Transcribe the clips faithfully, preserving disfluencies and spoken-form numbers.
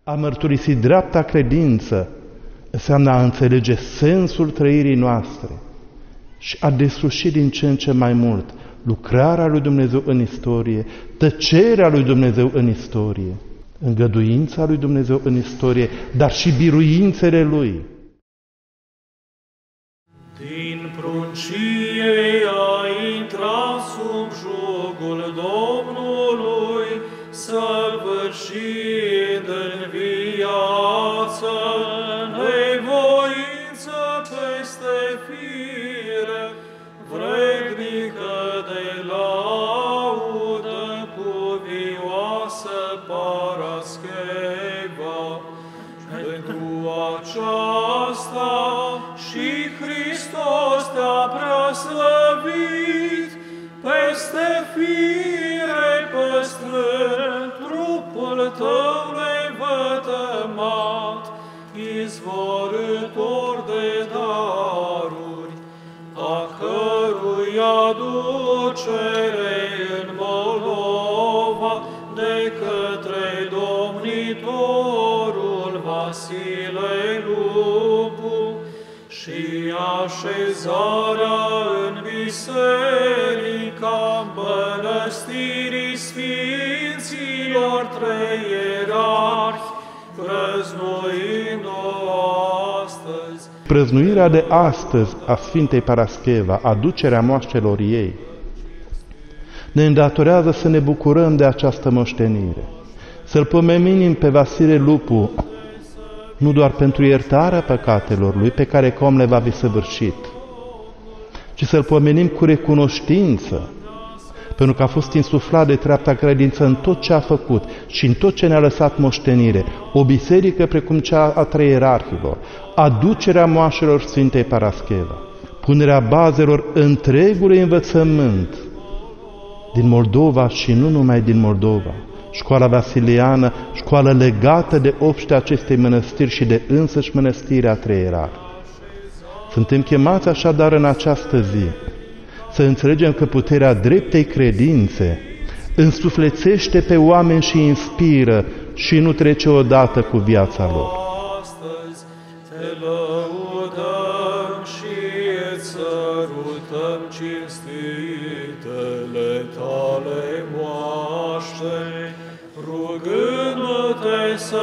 A mărturisi dreapta credință înseamnă a înțelege sensul trăirii noastre și a desluși din ce în ce mai mult lucrarea lui Dumnezeu în istorie, tăcerea lui Dumnezeu în istorie, îngăduința lui Dumnezeu în istorie, dar și biruințele Lui. Din pruncie a intrat sub jugul Domnului, săvârșind în viață, nevoință peste fire, vrednică de laudă, cuvioasă Parascheva. Pentru aceasta și Hristos te-a preaslăvit, peste fire păstrând trupul tău nevătămat, izvorâtor de daruri, a cărui aducere în Moldova de către domnitorul Vasile Lupu și așezarea în biserica Mănăstirii Sfinților Trei Ierarhi, prăznuind-o astăzi. Prăznuirea de astăzi a Sfintei Parascheva, aducerea moaștelor ei, ne îndatorează să ne bucurăm de această moștenire, să-L pomenim pe Vasile Lupu, nu doar pentru iertarea păcatelor lui, pe care cum le va fi săvârșit, ci să-L pomenim cu recunoștință, pentru că a fost insuflat de treapta credință în tot ce a făcut și în tot ce ne-a lăsat moștenire, o biserică precum cea a trei ierarhilor, aducerea moașelor Sfintei Parascheva, punerea bazelor întregului învățământ din Moldova și nu numai din Moldova, școala vasiliană, școală legată de obștea acestei mănăstiri și de însăși mănăstirea trei ierarhi. Suntem chemați așadar în această zi să înțelegem că puterea dreptei credințe însuflețește pe oameni și inspiră și nu trece odată cu viața lor. Astăzi te lăudăm și îți sărutăm cinstitele tale moaște, rugându-te să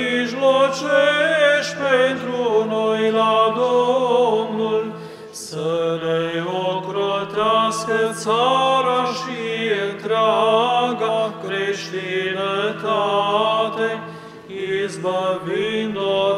mijlocești pentru noi la Domnul, să ne ocrotească țara și întreaga creștinătate, izbăvind-o